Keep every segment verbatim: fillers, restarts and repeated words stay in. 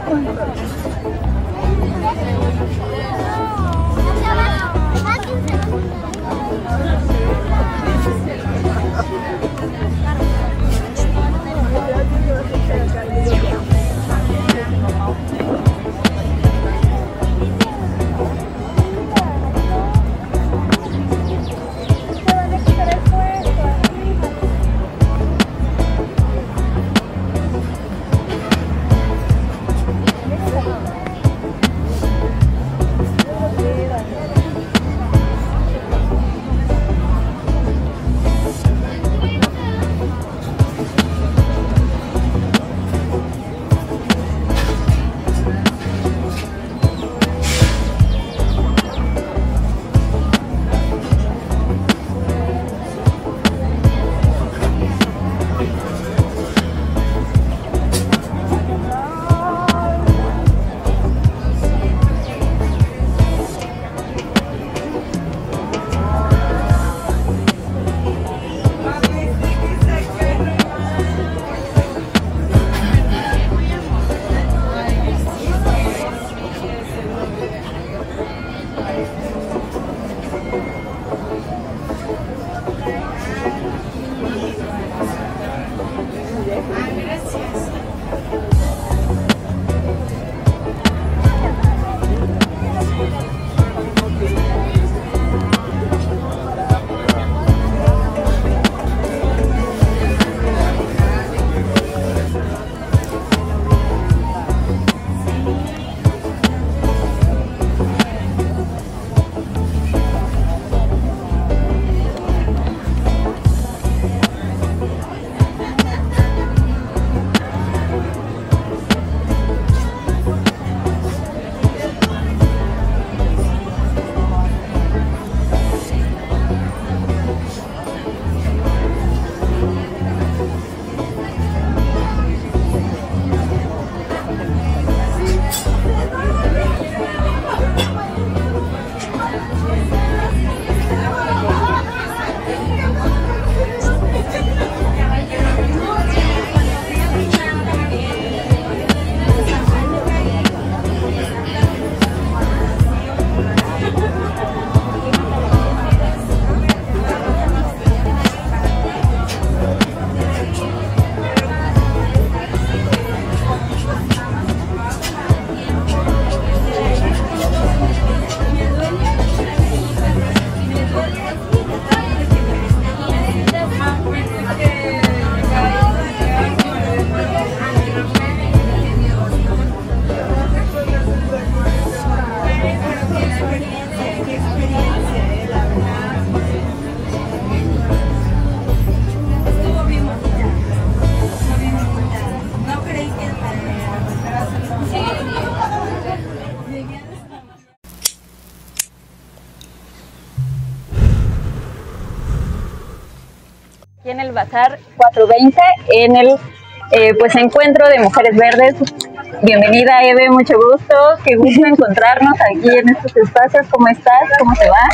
aquí en el Bazar cuatro veinte, en el eh, pues encuentro de Mujeres Verdes. Bienvenida, Eve, mucho gusto, qué gusto encontrarnos aquí en estos espacios. ¿Cómo estás? ¿Cómo te va?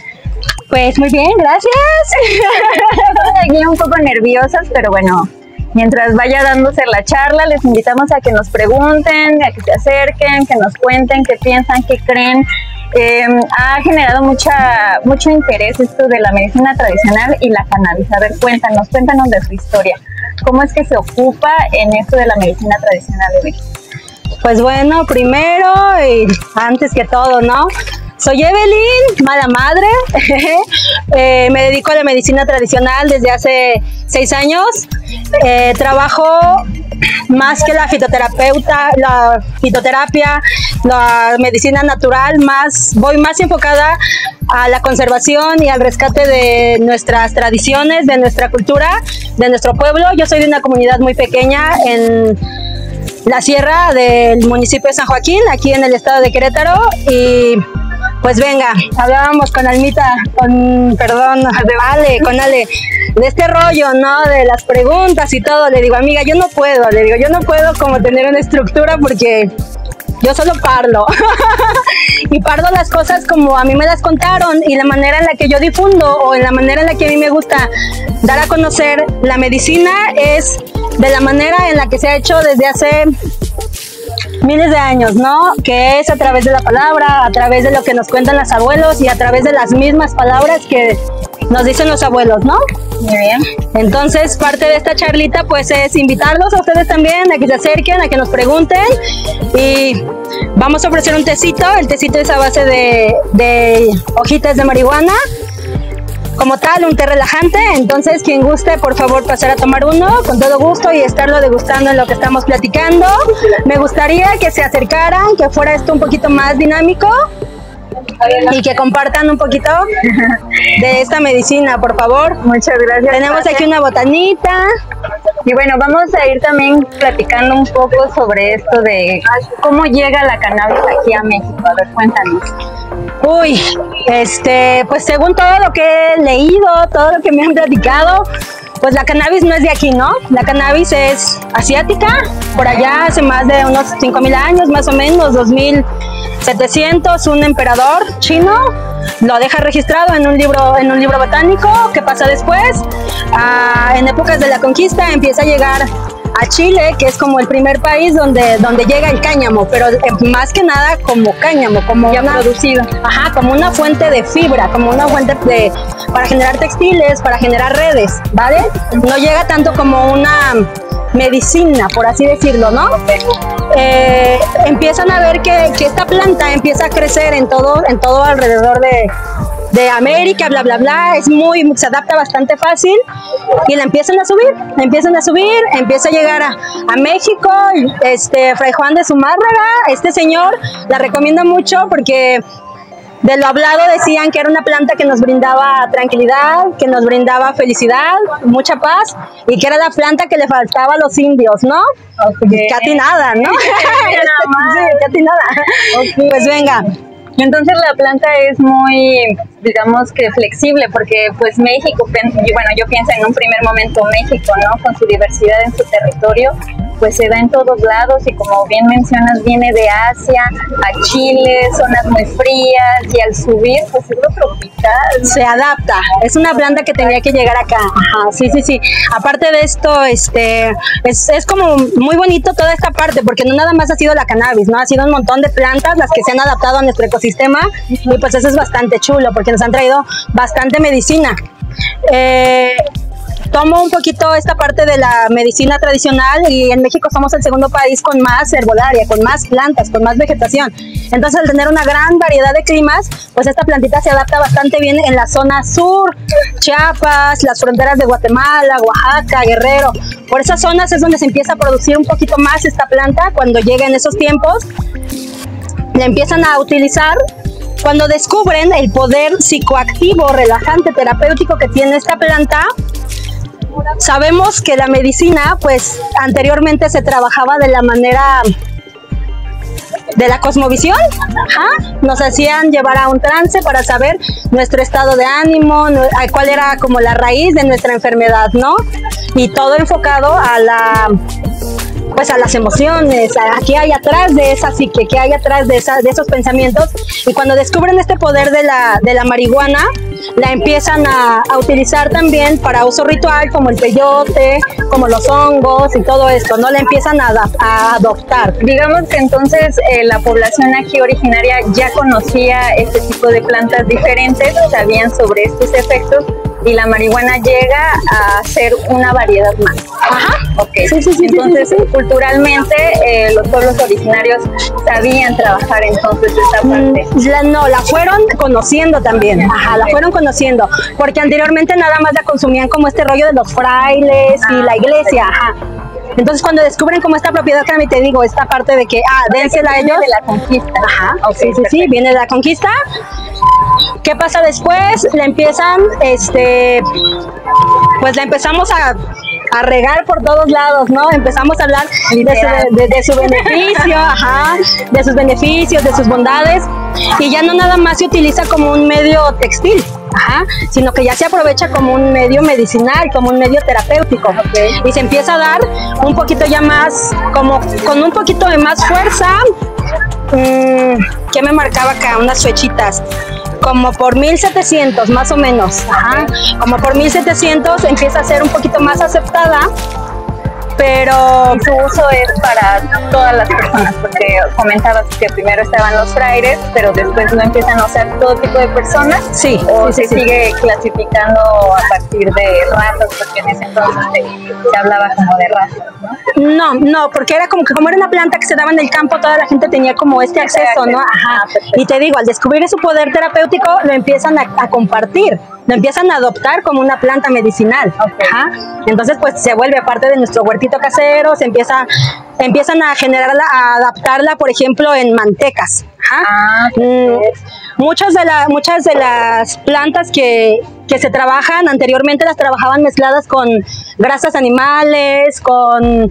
Pues muy bien, gracias. Estamos aquí un poco nerviosas, pero bueno, mientras vaya dándose la charla, les invitamos a que nos pregunten, a que se acerquen, que nos cuenten qué piensan, qué creen. Eh, ha generado mucha, mucho interés esto de la medicina tradicional y la cannabis. A ver, cuéntanos, cuéntanos de su historia. ¿Cómo es que se ocupa en esto de la medicina tradicional, Eve? Pues bueno, primero y antes que todo, ¿no? Soy Evelyn, mala madre. eh, me dedico a la medicina tradicional desde hace seis años. Eh, trabajo más que la fitoterapeuta, la fitoterapia, la medicina natural, más voy más enfocada a la conservación y al rescate de nuestras tradiciones, de nuestra cultura, de nuestro pueblo. Yo soy de una comunidad muy pequeña en la sierra del municipio de San Joaquín, aquí en el estado de Querétaro, y pues venga, hablábamos con Almita, con, perdón, de Ale, con Ale, de este rollo, ¿no? De las preguntas y todo. Le digo, amiga, yo no puedo, le digo, yo no puedo como tener una estructura porque yo solo parlo. Y parlo las cosas como a mí me las contaron, y la manera en la que yo difundo o en la manera en la que a mí me gusta dar a conocer la medicina es de la manera en la que se ha hecho desde hace miles de años, ¿no? Que es a través de la palabra, a través de lo que nos cuentan los abuelos y a través de las mismas palabras que nos dicen los abuelos, ¿no? Muy bien. Entonces, parte de esta charlita, pues, es invitarlos a ustedes también a que se acerquen, a que nos pregunten y vamos a ofrecer un tecito. El tecito es a base de, de hojitas de marihuana, como tal, un té relajante. Entonces, quien guste, por favor, pasar a tomar uno con todo gusto y estarlo degustando en lo que estamos platicando. Me gustaría que se acercaran, que fuera esto un poquito más dinámico y que compartan un poquito de esta medicina, por favor. Muchas gracias. Tenemos aquí una botanita. Y bueno, vamos a ir también platicando un poco sobre esto de cómo llega la cannabis aquí a México. A ver, cuéntanos. Uy, este, pues según todo lo que he leído, todo lo que me han platicado, pues la cannabis no es de aquí, ¿no? La cannabis es asiática, por allá hace más de unos cinco mil años, más o menos, dos mil setecientos, un emperador chino lo deja registrado en un libro, en un libro botánico. ¿Qué pasa después? Ah, en épocas de la conquista empieza a llegar a Chile, que es como el primer país donde, donde llega el cáñamo, pero eh, más que nada como cáñamo, como ya una, producido. Ajá, como una fuente de fibra, como una fuente de, para generar textiles, para generar redes, ¿vale? No llega tanto como una medicina, por así decirlo, ¿no? Eh, empiezan a ver que, que esta planta empieza a crecer en todo, en todo alrededor de, de América, bla, bla, bla, es muy, se adapta bastante fácil y la empiezan a subir, la empiezan a subir, empieza a llegar a, a México. Este, Fray Juan de Zumárraga, este señor, la recomiendo mucho porque de lo hablado decían que era una planta que nos brindaba tranquilidad, que nos brindaba felicidad, mucha paz y que era la planta que le faltaba a los indios, ¿no? Okay. Casi nada, ¿no? Sí, casi nada. Okay. Pues venga. Entonces la planta es muy, digamos que flexible, porque pues México, bueno, yo pienso en un primer momento México, ¿no? Con su diversidad en su territorio, pues se da en todos lados y como bien mencionas, viene de Asia a Chile, zonas muy frías y al subir, pues es lo tropical. Se adapta, es una planta que tenía que llegar acá. Ajá, sí, sí, sí. Aparte de esto, este, es, es como muy bonito toda esta parte, porque no nada más ha sido la cannabis, ¿no? Ha sido un montón de plantas las que se han adaptado a nuestro ecosistema y pues eso es bastante chulo, porque nos han traído bastante medicina. Eh, Tomo un poquito esta parte de la medicina tradicional y en México somos el segundo país con más herbolaria, con más plantas, con más vegetación. Entonces al tener una gran variedad de climas, pues esta plantita se adapta bastante bien en la zona sur, Chiapas, las fronteras de Guatemala, Oaxaca, Guerrero. Por esas zonas es donde se empieza a producir un poquito más esta planta. Cuando llega en esos tiempos, la empiezan a utilizar. Cuando descubren el poder psicoactivo, relajante, terapéutico que tiene esta planta, sabemos que la medicina, pues anteriormente se trabajaba de la manera de la cosmovisión. Ajá. Nos hacían llevar a un trance para saber nuestro estado de ánimo, cuál era como la raíz de nuestra enfermedad, ¿no? Y todo enfocado a la... pues a las emociones, a qué hay atrás de esa psique, qué hay atrás de, esa, de esos pensamientos. Y cuando descubren este poder de la, de la marihuana, la empiezan a, a utilizar también para uso ritual, como el peyote, como los hongos y todo esto, ¿no? La empiezan a, a adoptar. Digamos que entonces eh, la población aquí originaria ya conocía este tipo de plantas diferentes, sabían sobre estos efectos, y la marihuana llega a ser una variedad más. Ajá. Ok. Sí, sí, sí, entonces, sí, sí, sí. culturalmente, eh, los pueblos originarios sabían trabajar entonces esta parte. La, no, la fueron conociendo también. Ajá, la fueron conociendo. Porque anteriormente nada más la consumían como este rollo de los frailes y Ah, la iglesia. Ajá. Entonces cuando descubren como esta propiedad que a mí te digo, esta parte de que, ah, dénsela a ellos. De la conquista. Ajá, Okay, sí, sí, sí, viene de la conquista. ¿Qué pasa después? La empiezan, este, pues la empezamos a, a regar por todos lados, ¿no? Empezamos a hablar de su, de, de su beneficio, ajá, de sus beneficios, de sus bondades, y ya no nada más se utiliza como un medio textil, ajá, sino que ya se aprovecha como un medio medicinal, como un medio terapéutico. Okay. Y se empieza a dar un poquito ya más, como con un poquito de más fuerza. Mm, ¿qué me marcaba acá? Unas fechitas. Como por mil setecientos más o menos. Ajá. Como por mil setecientos empieza a ser un poquito más aceptada. Pero y su uso es para todas las personas. comentabas que primero estaban los frailes, pero después lo empiezan a usar todo tipo de personas. Sí. O sí, se sí, sigue sí. clasificando a partir de razas, porque en ese entonces se, se hablaba como de razas, ¿no? No, no, porque era como que como era una planta que se daba en el campo, toda la gente tenía como este acceso, ¿no? Ajá. Y te digo, al descubrir su poder terapéutico, lo empiezan a, a compartir, lo empiezan a adoptar como una planta medicinal. Okay. Ajá. Entonces, pues se vuelve parte de nuestro huertito casero, se empieza, empiezan a generarla, a adaptarla, por ejemplo, en mantecas. Ajá. Ah, mm, muchas de la, muchas de las plantas que, que se trabajan anteriormente las trabajaban mezcladas con grasas animales, con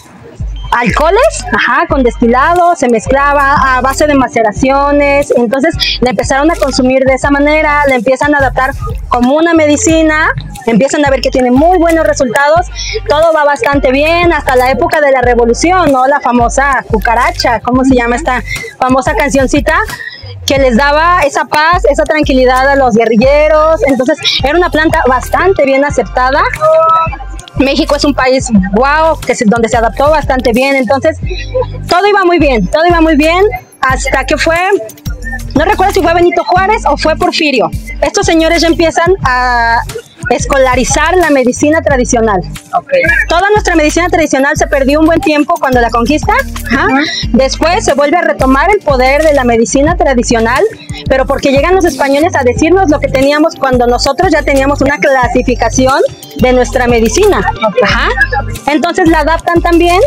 alcoholes, ajá, con destilados, se mezclaba a base de maceraciones, entonces la empezaron a consumir de esa manera, la empiezan a adaptar como una medicina, empiezan a ver que tiene muy buenos resultados, todo va bastante bien, hasta la época de la revolución, ¿no? La famosa cucaracha, ¿cómo se llama esta famosa cancioncita? Que les daba esa paz, esa tranquilidad a los guerrilleros, entonces era una planta bastante bien aceptada. México es un país guau, que se, donde se adaptó bastante bien, entonces todo iba muy bien, todo iba muy bien hasta que fue, no recuerdo si fue Benito Juárez o fue Porfirio. Estos señores ya empiezan a escolarizar la medicina tradicional. Okay. Toda nuestra medicina tradicional se perdió un buen tiempo cuando la conquista. ¿Ah? Uh-huh. Después se vuelve a retomar el poder de la medicina tradicional, pero porque llegan los españoles a decirnos lo que teníamos cuando nosotros ya teníamos una clasificación de nuestra medicina. Okay. Ajá. Entonces la adaptan también,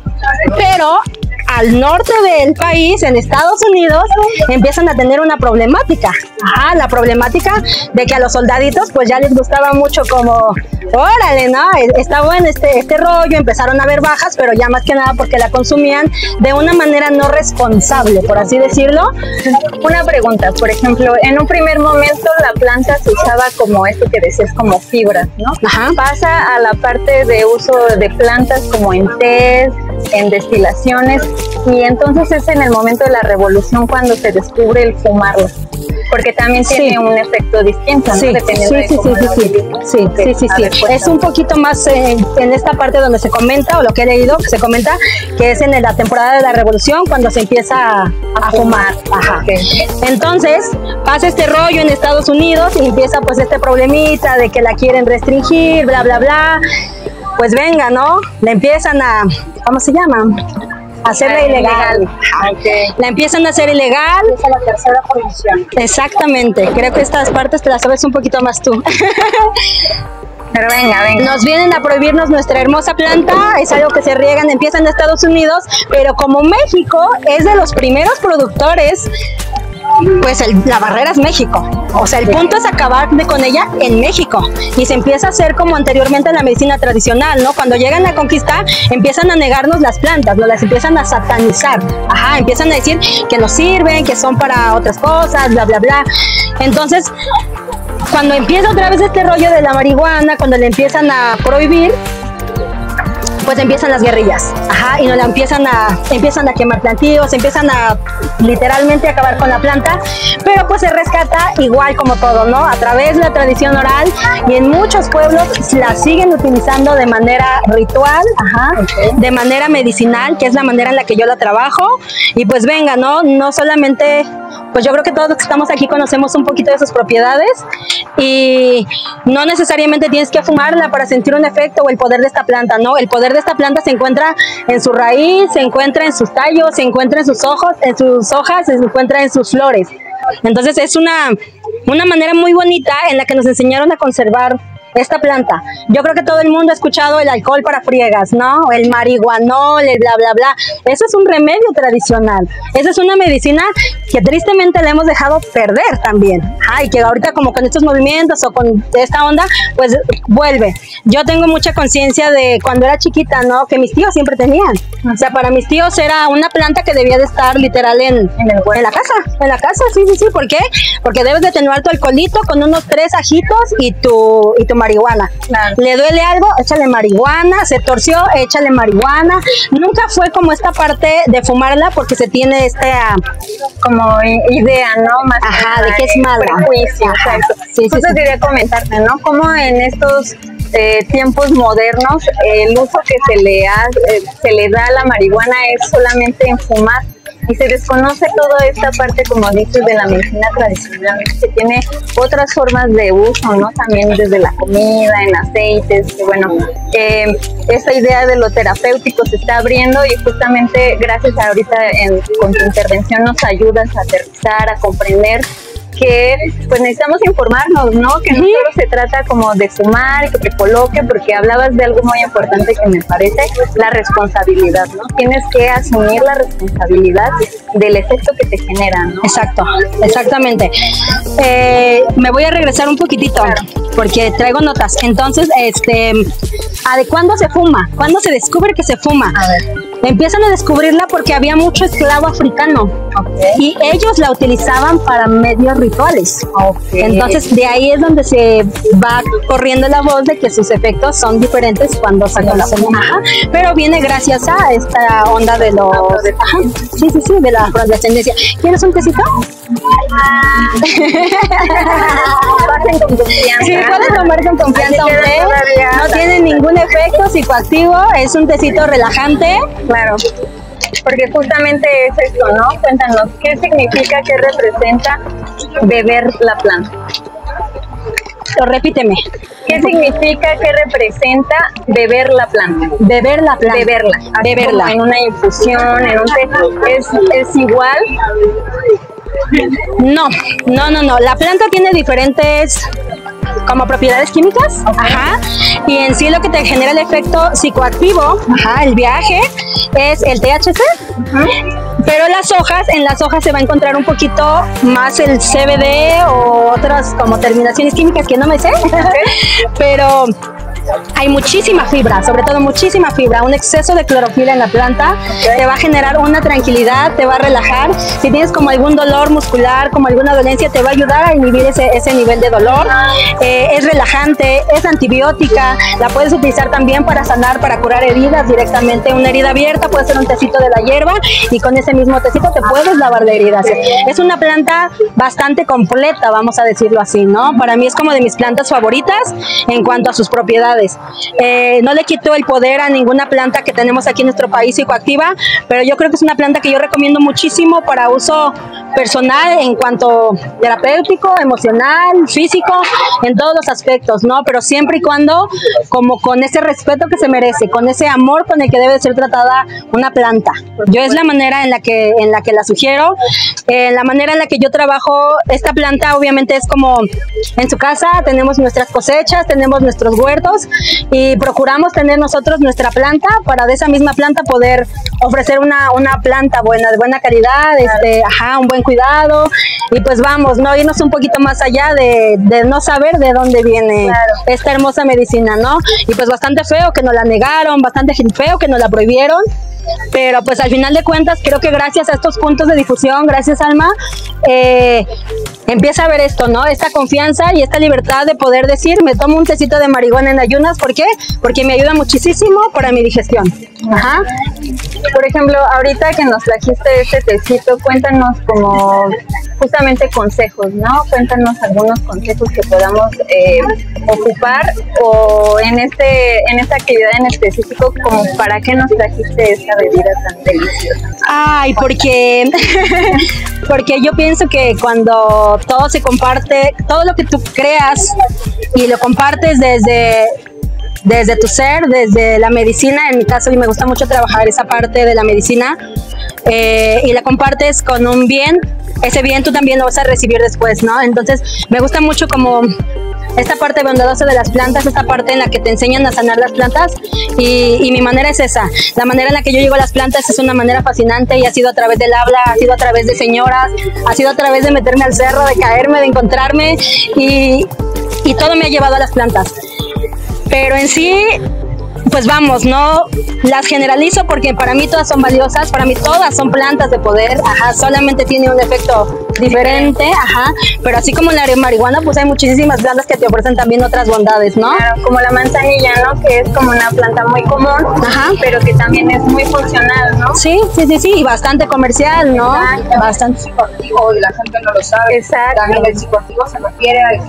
pero al norte del país, en Estados Unidos, empiezan a tener una problemática. Ajá, la problemática de que a los soldaditos pues ya les gustaba mucho como, órale, ¿no? Está bueno este, este rollo, empezaron a haber bajas, pero ya más que nada porque la consumían de una manera no responsable, por así decirlo. Una pregunta, por ejemplo, en un primer momento la planta se usaba como esto que decías, como fibras, ¿no? Ajá. Pasa a la parte de uso de plantas como en tés, en destilaciones, y entonces es en el momento de la revolución cuando se descubre el fumarlo, porque también tiene sí. un efecto distinto, ¿no? Sí, dependiendo sí, de sí, cómo sí, lo sí, sí, sí, sí, sí. Ver, es un poquito más eh, en esta parte donde se comenta, o lo que he leído, que se comenta, que es en la temporada de la revolución cuando se empieza a, a fumar. Ajá. Okay. Entonces pasa este rollo en Estados Unidos y empieza pues este problemita de que la quieren restringir, bla, bla, bla. Pues venga, ¿no? Le empiezan a, ¿cómo se llama? Hacerla ilegal. ilegal. Okay. La empiezan a hacer ilegal. Esa es la tercera prohibición. Exactamente. Creo que estas partes te las sabes un poquito más tú. Pero venga, venga. Nos vienen a prohibirnos nuestra hermosa planta, es algo que se riegan, empiezan en Estados Unidos, pero como México es de los primeros productores, pues el, la barrera es México. O sea, el punto es acabar de, con ella en México. Y se empieza a hacer como anteriormente en la medicina tradicional, ¿no? Cuando llegan a conquistar, empiezan a negarnos las plantas, ¿no? Las empiezan a satanizar. Ajá, empiezan a decir que no sirven, que son para otras cosas, bla, bla, bla. Entonces, cuando empieza otra vez este rollo de la marihuana, cuando le empiezan a prohibir, pues empiezan las guerrillas, ajá, y no la empiezan a, empiezan a quemar plantíos, empiezan a literalmente acabar con la planta, pero pues se rescata igual como todo, ¿no? A través de la tradición oral, y en muchos pueblos la siguen utilizando de manera ritual, ajá, okay. de manera medicinal, que es la manera en la que yo la trabajo, y pues venga, ¿no? No solamente, pues yo creo que todos los que estamos aquí conocemos un poquito de sus propiedades, y no necesariamente tienes que fumarla para sentir un efecto o el poder de esta planta, ¿no? El poder de esta planta se encuentra en su raíz, se encuentra en sus tallos, se encuentra en sus ojos, en sus hojas, se encuentra en sus flores. Entonces es una, una manera muy bonita en la que nos enseñaron a conservar esta planta. Yo creo que todo el mundo ha escuchado el alcohol para friegas, ¿no? El marihuanol, el bla, bla, bla. Eso es un remedio tradicional. Esa es una medicina que tristemente le hemos dejado perder también. Ah, y que ahorita como con estos movimientos o con esta onda, pues vuelve. Yo tengo mucha conciencia de cuando era chiquita, ¿no? Que mis tíos siempre tenían. O sea, para mis tíos era una planta que debía de estar literal en, en, el, en la casa. En la casa, sí, sí, sí. ¿Por qué? Porque debes de tener tu alcoholito con unos tres ajitos y tu, y tu marihuana. Claro. Le duele algo, échale marihuana. Se torció, échale marihuana. Nunca fue como esta parte de fumarla porque se tiene esta como idea, ¿no? Más ajá, de que es mala. Prejuicio, exacto. Sí, sí, Justo sí. quería comentarte, ¿no? Como en estos eh, tiempos modernos, el uso que se le, ha, eh, se le da a la marihuana es solamente en fumar. Y se desconoce toda esta parte, como dices, de la medicina tradicional, que tiene otras formas de uso, ¿no? También desde la comida, en aceites, que bueno, eh, esta idea de lo terapéutico se está abriendo y justamente gracias a ahorita en, con tu intervención nos ayudas a aterrizar, a comprender que pues necesitamos informarnos, ¿no? Que no solo se trata como de fumar, que te coloque, porque hablabas de algo muy importante que me parece, la responsabilidad, ¿no? Tienes que asumir la responsabilidad del efecto que te genera, ¿no? Exacto, exactamente. Eh, me voy a regresar un poquitito, claro, porque traigo notas. Entonces, este, ¿a de cuándo se fuma? ¿Cuándo se descubre que se fuma? A ver. Empiezan a descubrirla porque había mucho esclavo africano, okay, y ellos la utilizaban para medios rituales. Okay. Entonces de ahí es donde se va corriendo la voz de que sus efectos son diferentes cuando se conocen. Ajá. Pero viene gracias a esta onda de los... Ajá. Sí, sí, sí, de la afrodescendencia. ¿Quieres un tecito? Pasen con confianza. Sí, pueden tomar con confianza. No tiene ningún efecto psicoactivo, es un tecito relajante. Claro, porque justamente es esto, ¿no? Cuéntanos, ¿qué significa, qué representa beber la planta? O repíteme. ¿Qué significa, qué representa beber la planta? Beber la planta. Beberla. Beberla. En una infusión, en un té. ¿Es, es igual? No, no, no, no. La planta tiene diferentes como propiedades químicas, okay, ajá, y en sí lo que te genera el efecto psicoactivo, ajá, el viaje, es el T H C, uh-huh, pero las hojas, en las hojas se va a encontrar un poquito más el C B D o otras como terminaciones químicas que no me sé, okay, pero hay muchísima fibra, sobre todo muchísima fibra. Un exceso de clorofila en la planta, okay, te va a generar una tranquilidad, te va a relajar. Si tienes como algún dolor muscular, como alguna dolencia, te va a ayudar a inhibir ese, ese nivel de dolor. Eh, es relajante, es antibiótica, la puedes utilizar también para sanar, para curar heridas directamente. Una herida abierta puede ser un tecito de la hierba y con ese mismo tecito te puedes lavar de heridas. Es una planta bastante completa, vamos a decirlo así, ¿no? Para mí es como de mis plantas favoritas en cuanto a sus propiedades. Eh, no le quito el poder a ninguna planta que tenemos aquí en nuestro país psicoactiva, pero yo creo que es una planta que yo recomiendo muchísimo para uso personal en cuanto terapéutico, emocional, físico, en todos los aspectos, ¿no? Pero siempre y cuando como con ese respeto que se merece, con ese amor con el que debe ser tratada una planta. Yo es la manera en la que, en la que la sugiero, eh, la manera en la que yo trabajo esta planta obviamente es como en su casa, tenemos nuestras cosechas, tenemos nuestros huertos, y procuramos tener nosotros nuestra planta para de esa misma planta poder ofrecer una, una planta buena, de buena calidad, claro, este, ajá, un buen cuidado, y pues vamos, no irnos un poquito más allá de, de no saber de dónde viene, claro, esta hermosa medicina, ¿no? Y pues bastante feo que nos la negaron, bastante feo que nos la prohibieron, pero pues al final de cuentas creo que gracias a estos puntos de difusión, gracias Alma, eh, empieza a ver esto, ¿no? Esta confianza y esta libertad de poder decir, me tomo un tecito de marihuana en ayunas, ¿por qué? Porque me ayuda muchísimo para mi digestión. Ajá. Por ejemplo, ahorita que nos trajiste este tecito, cuéntanos como justamente consejos, ¿no? Cuéntanos algunos consejos que podamos eh, ocupar o en este en esta actividad en específico, como para qué nos trajiste esta bebida tan deliciosa. Ay, porque porque yo pienso que cuando todo se comparte, todo lo que tú creas y lo compartes desde desde tu ser, desde la medicina, en mi caso, y me gusta mucho trabajar esa parte de la medicina, eh, y la compartes con un bien, ese bien tú también lo vas a recibir después, ¿no? Entonces, me gusta mucho como esta parte bondadosa de las plantas, esta parte en la que te enseñan a sanar las plantas, y, y mi manera es esa. La manera en la que yo llego a las plantas es una manera fascinante y ha sido a través del habla, ha sido a través de señoras, ha sido a través de meterme al cerro, de caerme, de encontrarme, y, y todo me ha llevado a las plantas. Pero en sí, pues vamos, no las generalizo porque para mí todas son valiosas, para mí todas son plantas de poder, ajá, solamente tiene un efecto diferente, ajá, pero así como la marihuana, pues hay muchísimas plantas que te ofrecen también otras bondades, ¿no? Claro, como la manzanilla, ¿no? Que es como una planta muy común, ajá, pero que también es muy funcional, ¿no? Sí, sí, sí, sí, y bastante comercial, ¿no? Exacto. Bastante psicoactivo y la gente no lo sabe. Exacto. También el psicoactivo se refiere al que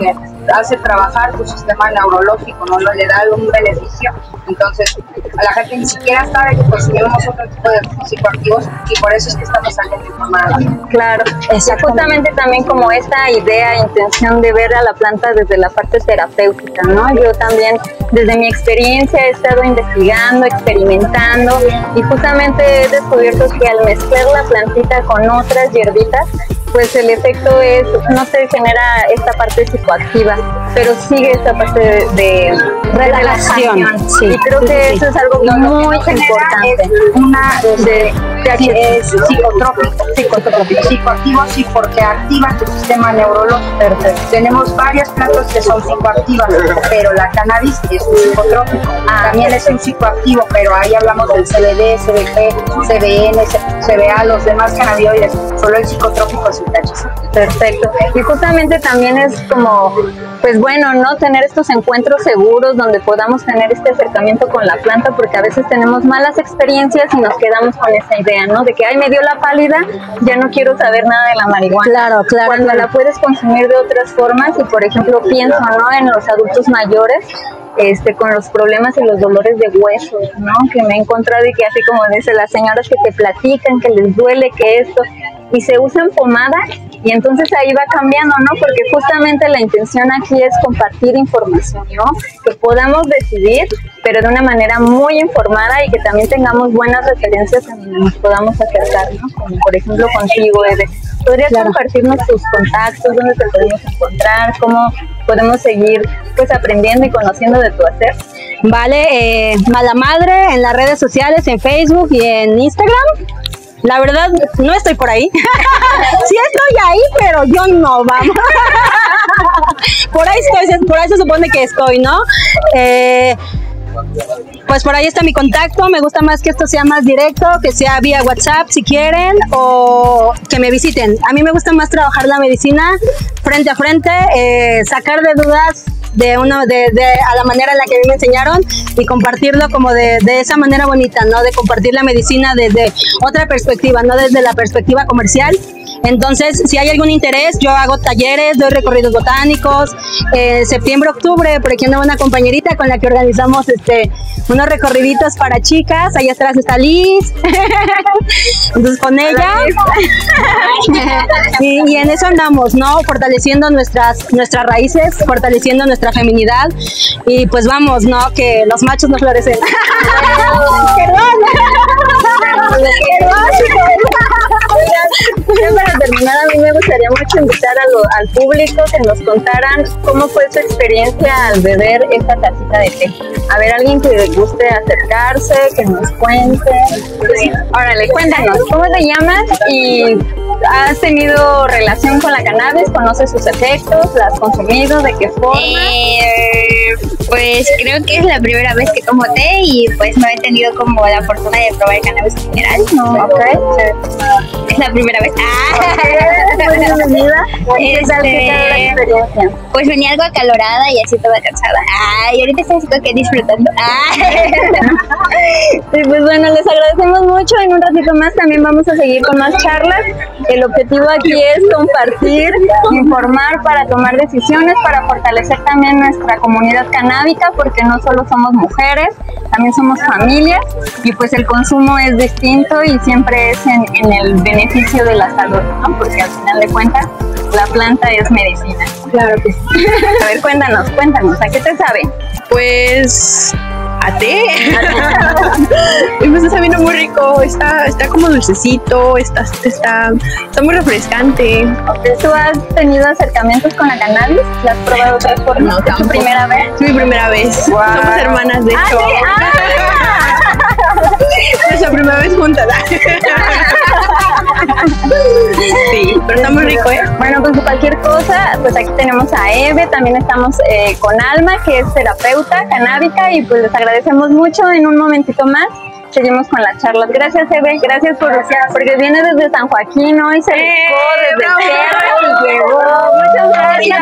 hace trabajar tu sistema neurológico, ¿no? Le da un beneficio. Entonces, a la gente ni siquiera sabe que consumimos otro tipo de psicoactivos y por eso es que estamos saliendo informada. Claro, justamente también como esta idea, intención de ver a la planta desde la parte terapéutica, ¿no? Yo también, desde mi experiencia, he estado investigando, experimentando y justamente he descubierto que al mezclar la plantita con otras hierbitas, pues el efecto es, no se genera esta parte psicoactiva, pero sigue esta parte de, de relajación. Sí, y creo que eso es algo muy importante. Es una de, de, es psicotrópico, psicotrópico, psicoactivo, sí, porque activa tu sistema neurológico. Perfecto. Tenemos varias plantas que son psicoactivas, pero la cannabis es un psicotrópico. Ah, también es un psicoactivo, pero ahí hablamos del C B D, C B G, C B N, C B A, los demás cannabinoides. Solo el psicotrópico es un T H C. Perfecto. Y justamente también es como, pues bueno, ¿no? Tener estos encuentros seguros donde podamos tener este acercamiento con la planta, porque a veces tenemos malas experiencias y nos quedamos con esa idea, ¿no? De que, ay, me dio la pálida, ya no quiero saber nada de la marihuana. Claro, claro. Cuando claro. la puedes consumir de otras formas y, por ejemplo, pienso, ¿no? En los adultos mayores, Este, con los problemas y los dolores de huesos, ¿no? Que me he encontrado y que así como dice las señoras que te platican, que les duele, que esto, y se usan pomada y entonces ahí va cambiando, ¿no? Porque justamente la intención aquí es compartir información, ¿no? Que podamos decidir, pero de una manera muy informada y que también tengamos buenas referencias en donde nos podamos acercar, ¿no? Como por ejemplo contigo, Eve. ¿Podrías claro. compartirnos tus contactos? ¿Dónde te podemos encontrar? ¿Cómo podemos seguir pues aprendiendo y conociendo de tu hacer? Vale, eh, Mala Madre en las redes sociales, en Facebook y en Instagram. La verdad, no estoy por ahí. Sí estoy ahí, pero yo no, vamos. Por ahí estoy, por ahí se supone que estoy, ¿no? Eh, Pues por ahí está mi contacto. Me gusta más que esto sea más directo, que sea vía WhatsApp si quieren, o que me visiten. A mí me gusta más trabajar la medicina frente a frente, eh, sacar de dudas de uno de, de a la manera en la que a mí me enseñaron y compartirlo como de, de esa manera bonita, ¿no? De compartir la medicina desde otra perspectiva, no desde la perspectiva comercial. Entonces, si hay algún interés, yo hago talleres, doy recorridos botánicos. Eh, septiembre, octubre, por aquí anda una compañerita con la que organizamos este, unos recorriditos para chicas. Allá atrás está Liz. Entonces, con ella. y, y en eso andamos, ¿no? Fortaleciendo nuestras, nuestras raíces, fortaleciendo nuestra feminidad. Y pues vamos, ¿no? Que los machos no florecen. Perdón. Ya para terminar, a mí me gustaría mucho invitar a lo, al público que nos contaran cómo fue su experiencia al beber esta tacita de té. A ver, alguien que les guste acercarse, que nos cuente. Sí. Órale, cuéntanos, ¿cómo te llamas y has tenido relación con la cannabis? ¿Conoces sus efectos? ¿La has consumido? ¿De qué forma? Eh, pues creo que es la primera vez que tomo té y pues no he tenido como la fortuna de probar cannabis en general. No, okay. Es la primera vez. Ah. Okay. Bienvenida. ¿Qué tal, Este, qué tal la experiencia? Pues venía algo acalorada y así toda cansada. Ah, y ahorita estoy así como que disfrutando. Ah. Sí, pues bueno, les agradecemos mucho. En un ratito más también vamos a seguir con más charlas. El objetivo aquí es compartir, informar para tomar decisiones, para fortalecer también nuestra comunidad canábica, porque no solo somos mujeres, también somos familias y pues el consumo es distinto y siempre es en, en el beneficio de la salud, ¿no? Porque al final de cuentas la planta es medicina. Claro que sí. A ver, cuéntanos, cuéntanos, ¿a qué te sabe? Pues a té. Y me está sabiendo muy rico, está, está como dulcecito, está, está, está muy refrescante. Okay. ¿Tú has tenido acercamientos con la cannabis? ¿La has probado otras formas? No, ¿Es tu primera vez? Es mi primera vez. Wow. Somos hermanas, de Ah, hecho. ¿sí? Ah. Nuestra primera vez juntas. Sí, pero está muy rico, ¿eh? Bueno, pues cualquier cosa, pues aquí tenemos a Eve, también estamos eh, con Alma, que es terapeuta canábica, y pues les agradecemos mucho. En un momentito más seguimos con las charlas. Gracias, Eve, gracias por gracias. Porque viene desde San Joaquín hoy, se rifó desde el cerro y llegó. Muchas gracias.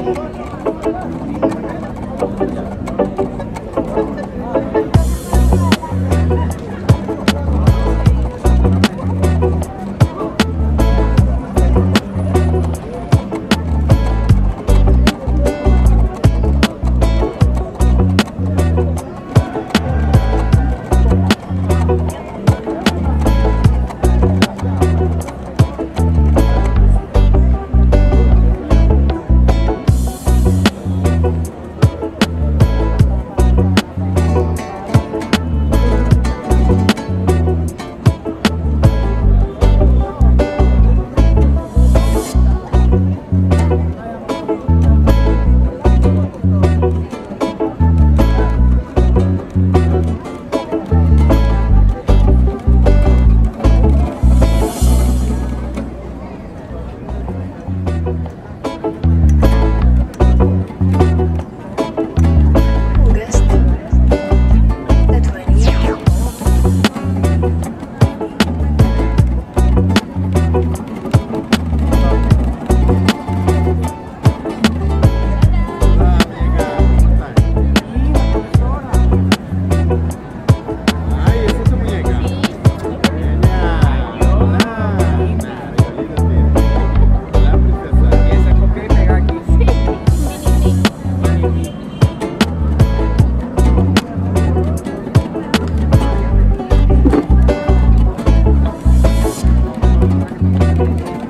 Thank you.